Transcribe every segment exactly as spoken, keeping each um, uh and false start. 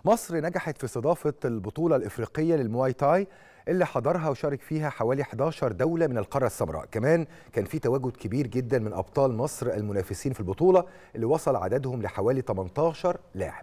مصر نجحت في استضافة البطولة الإفريقية للمواي تاي اللي حضرها وشارك فيها حوالي إحداشر دولة من القارة السمراء. كمان كان في تواجد كبير جدا من أبطال مصر المنافسين في البطولة اللي وصل عددهم لحوالي ثمانية عشر لاعب.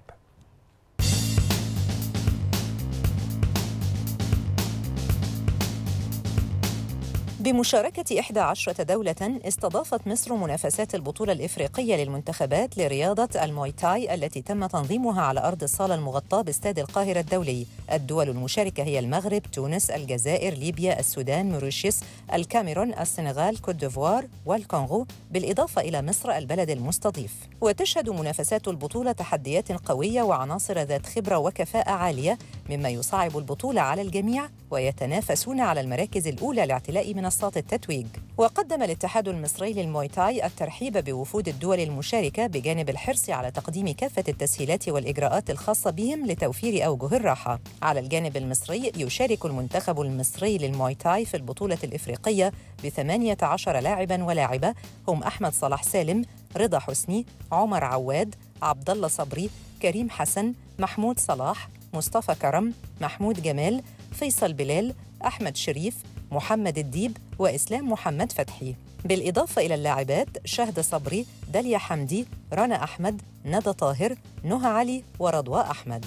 بمشاركة إحدى عشرة دولة استضافت مصر منافسات البطولة الإفريقية للمنتخبات لرياضة الموي تاي التي تم تنظيمها على أرض الصالة المغطاة باستاد القاهرة الدولي. الدول المشاركة هي المغرب، تونس، الجزائر، ليبيا، السودان، موريشيوس، الكاميرون، السنغال، كوت ديفوار والكونغو، بالإضافة إلى مصر البلد المستضيف. وتشهد منافسات البطولة تحديات قوية وعناصر ذات خبرة وكفاءة عالية، مما يصعب البطولة على الجميع، ويتنافسون على المراكز الأولى لاعتلاء منصات التتويج. وقدم الاتحاد المصري للموي تاي الترحيب بوفود الدول المشاركة بجانب الحرص على تقديم كافة التسهيلات والإجراءات الخاصة بهم لتوفير أوجه الراحة. على الجانب المصري يشارك المنتخب المصري للموي تاي في البطولة الإفريقية بثمانية عشر لاعباً ولاعبة، هم أحمد صلاح سالم، رضا حسني، عمر عواد، عبد الله صبري، كريم حسن، محمود صلاح، مصطفى كرم، محمود جمال، فيصل بلال، أحمد شريف، محمد الديب، وإسلام محمد فتحي. بالإضافة إلى اللاعبات شهد صبري، داليا حمدي، رنا أحمد، ندى طاهر، نهى علي، ورضوى أحمد.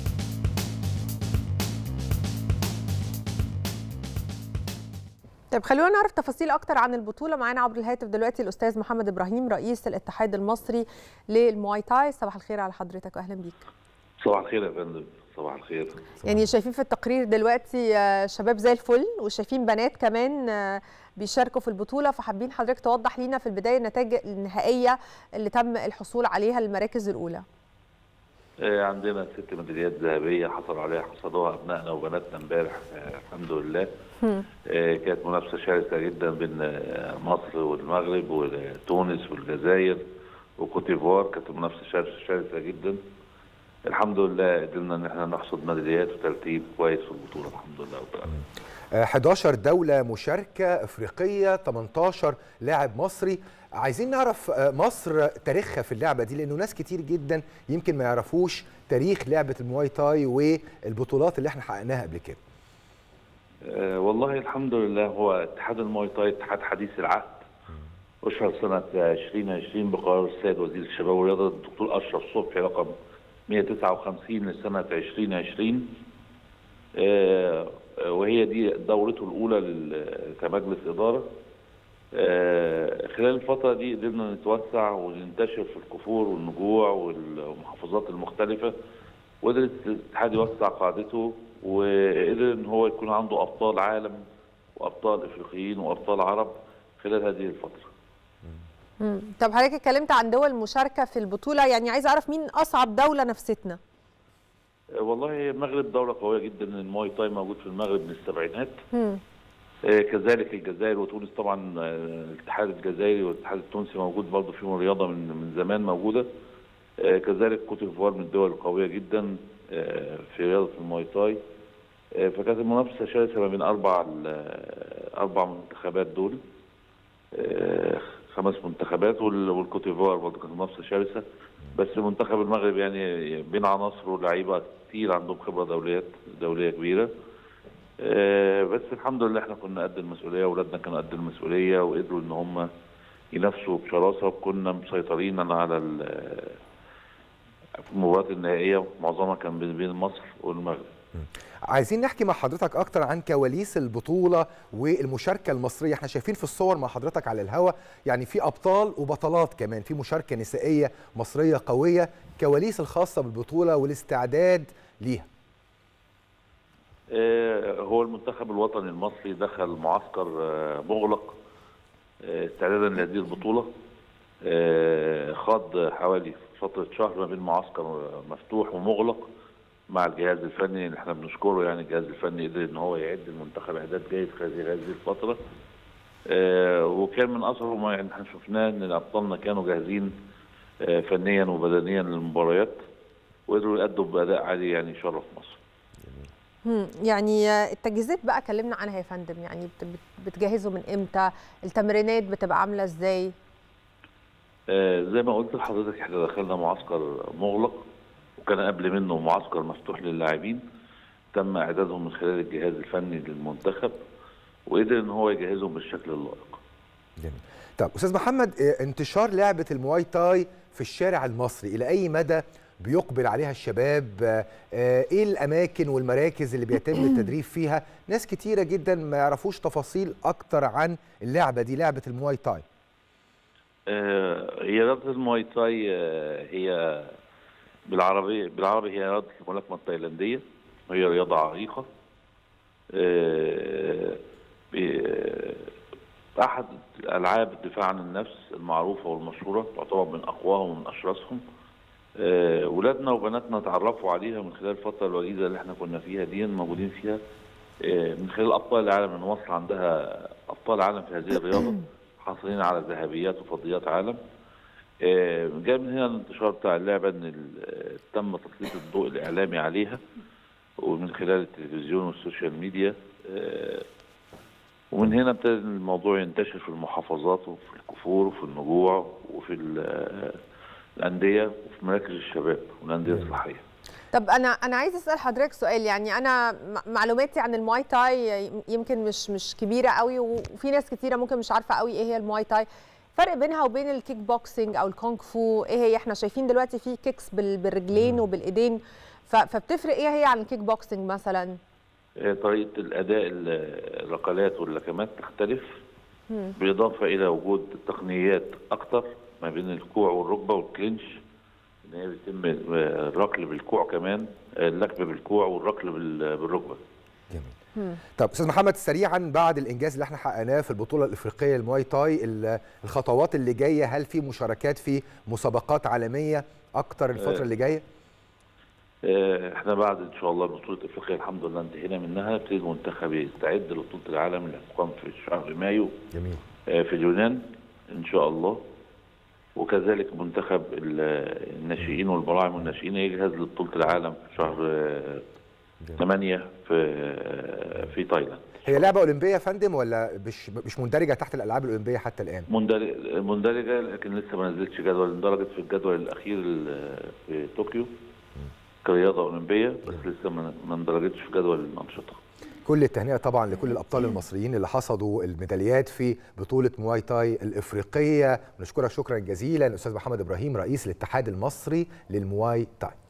طيب خلونا نعرف تفاصيل أكتر عن البطولة. معانا عبر الهاتف دلوقتي الأستاذ محمد إبراهيم رئيس الاتحاد المصري للمواي تاي. صباح الخير على حضرتك وأهلا بيك. صباح الخير يا فندم. صباح الخير. يعني شايفين في التقرير دلوقتي شباب زي الفل، وشايفين بنات كمان بيشاركوا في البطولة، فحابين حضرتك توضح لينا في البداية النتائج النهائية اللي تم الحصول عليها المراكز الأولى. عندنا ست ميداليات ذهبية حصل عليها حصدوها أبنائنا وبناتنا امبارح الحمد لله. كانت منافسة شرسة جدا بين مصر والمغرب وتونس والجزائر وكوت ديفوار، كانت منافسة شرسة جدا. الحمد لله قدرنا ان احنا نحصد ميداليات وترتيب كويس في البطوله الحمد لله تعالى. إحداشر دولة مشاركة إفريقية، ثمانية عشر لاعب مصري. عايزين نعرف مصر تاريخها في اللعبة دي، لأنه ناس كتير جدا يمكن ما يعرفوش تاريخ لعبة المواي تاي والبطولات اللي احنا حققناها قبل كده. أه والله الحمد لله، هو اتحاد المواي تاي اتحاد حديث العهد، أشهر سنة ألفين وعشرين بقرار السيد وزير الشباب والرياضة الدكتور أشرف صبحي رقم مئة وتسعة وخمسين لسنة ألفين وعشرين، آه وهي دي دورته الأولى كمجلس إدارة. آه خلال الفترة دي قدرنا نتوسع وننتشر في الكفور والنجوع والمحافظات المختلفة، وقدر الاتحاد يوسع قاعدته، وقدر إن هو يكون عنده أبطال عالم وأبطال إفريقيين وأبطال عرب خلال هذه الفترة. امم طب حضرتك اتكلمت عن دول مشاركه في البطوله، يعني عايز اعرف مين اصعب دوله نفستنا؟ والله المغرب دوله قويه جدا، المواي تاي موجود في المغرب من السبعينات. امم آه كذلك الجزائر وتونس، طبعا الاتحاد الجزائري والاتحاد التونسي موجود برضه فيهم رياضه من من زمان موجوده. آه كذلك كوت ديفوار من الدول القويه جدا آه في رياضه المواي تاي. آه فكانت المنافسه شرسه ما بين اربع اربع منتخبات دول، آه خمس منتخبات، والكوت ديفوار برضه كانت منافسه شرسه، بس منتخب المغرب يعني بين عناصره ولاعيبه كتير عندهم خبره دوليات دوليه كبيره. آه بس الحمد لله احنا كنا قد المسؤوليه، واولادنا كانوا قد المسؤوليه، وقدروا ان هم ينافسوا بشراسه، وكنا مسيطرين على المباريات النهائيه، معظمها كان بين مصر والمغرب. عايزين نحكي مع حضرتك اكتر عن كواليس البطوله والمشاركه المصريه. احنا شايفين في الصور مع حضرتك على الهواء يعني في ابطال وبطلات، كمان في مشاركه نسائيه مصريه قويه. كواليس الخاصه بالبطوله والاستعداد ليها. آه هو المنتخب الوطني المصري دخل معسكر آه مغلق آه استعدادا لهذه البطوله. آه خاض حوالي فتره شهر ما بين معسكر مفتوح ومغلق مع الجهاز الفني اللي احنا بنشكره، يعني الجهاز الفني قدر ان هو يعد المنتخب اعداد جيد في هذه الفتره. آه وكان من اثره ما يعني احنا شفناه ان ابطالنا كانوا جاهزين آه فنيا وبدنيا للمباريات، وقدروا يأدوا باداء عالي يعني يشرف مصر. امم يعني التجهيزات بقى كلمنا عنها يا فندم، يعني بتجهزوا من امتى؟ التمرينات بتبقى عامله ازاي؟ آه زي ما قلت لحضرتك احنا دخلنا معسكر مغلق، وكان قبل منه معسكر مفتوح للاعبين تم اعدادهم من خلال الجهاز الفني للمنتخب، وقدر ان هو يجهزهم بالشكل اللائق. جميل. طب استاذ محمد، انتشار لعبه المواي تاي في الشارع المصري الى اي مدى بيقبل عليها الشباب؟ ايه الاماكن والمراكز اللي بيتم التدريب فيها؟ ناس كتيره جدا ما يعرفوش تفاصيل اكتر عن اللعبه دي، لعبه المواي تاي. هي رياضه المواي تاي هي بالعربي بالعربي هي رياضه الملاكمه التايلانديه، وهي رياضه عريقه. احد العاب الدفاع عن النفس المعروفه والمشهوره، تعتبر من اقواهم ومن اشرسهم. ولادنا وبناتنا تعرفوا عليها من خلال الفتره الوجيزه اللي احنا كنا فيها دي، موجودين فيها من خلال ابطال العالم. ان مصر عندها ابطال عالم في هذه الرياضه، حاصلين على ذهبيات وفضيات عالم. جاء من هنا الانتشار بتاع اللعبه، ان تم تسليط الضوء الاعلامي عليها ومن خلال التلفزيون والسوشيال ميديا، ومن هنا ابتدى الموضوع ينتشر في المحافظات وفي الكفور وفي النجوع وفي الانديه وفي مراكز الشباب والانديه الصحيه. طب انا انا عايز اسال حضرتك سؤال، يعني انا معلوماتي عن المواي تاي يمكن مش مش كبيره قوي، وفي ناس كتيره ممكن مش عارفه قوي ايه هي المواي تاي. فرق بينها وبين الكيك بوكسنج او الكونغ فو ايه هي؟ احنا شايفين دلوقتي في كيكس بالرجلين وبالايدين، فبتفرق ايه هي عن الكيك بوكسنج مثلا؟ طريقه الاداء الركلات واللكمات تختلف، بالاضافه الى وجود تقنيات اكتر ما بين الكوع والركبه والكلينش، ان هي بيتم الركل بالكوع، كمان اللكم بالكوع والركل بالركبه. جميل. طب استاذ محمد، سريعا بعد الانجاز اللي احنا حققناه في البطوله الافريقيه للمواي تاي، الخطوات اللي جايه، هل في مشاركات في مسابقات عالميه اكتر الفتره اللي جايه؟ احنا بعد ان شاء الله بطوله افريقيا الحمد لله انتهينا منها، يبتدي المنتخب يستعد لبطوله العالم اللي هتقام في شهر مايو. جميل. في اليونان ان شاء الله، وكذلك منتخب الناشئين والبراعم والناشئين يجهز لبطوله العالم في شهر ثمانية في في تايلاند. هي لعبه اولمبيه يا فندم ولا مش مش مندرجه تحت الالعاب الاولمبيه حتى الان؟ مندرجه، لكن لسه ما نزلتش جدول، اندرجت في الجدول الاخير في طوكيو كرياضه اولمبيه، بس لسه ما اندرجتش في جدول الانشطه. كل التهنئه طبعا لكل الابطال المصريين اللي حصدوا الميداليات في بطوله مواي تاي الافريقيه. ونشكرك شكرا جزيلا استاذ محمد ابراهيم رئيس الاتحاد المصري للمواي تاي.